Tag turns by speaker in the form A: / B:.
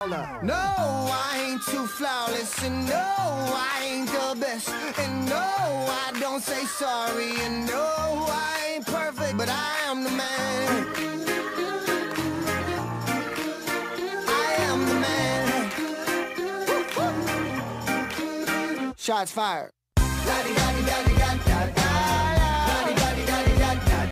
A: No, I ain't too flawless, and no, I ain't the best, and no, I don't say sorry, and no, I ain't perfect, but I am the man. I am the man. Shots fired. Da-di-da-di-da-di-da-da-da.